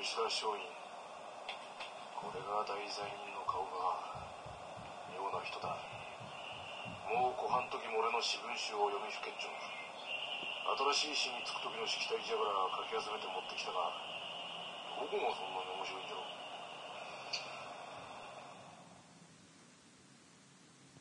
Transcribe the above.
吉田松陰。これが大罪人の顔か。妙な人だ。もう湖畔時も俺の詩文集を読みふけっちょ。新しい詩につく時のしきたりじゃから書き集めて持ってきたが、どこがそんなに面白いんじゃろう。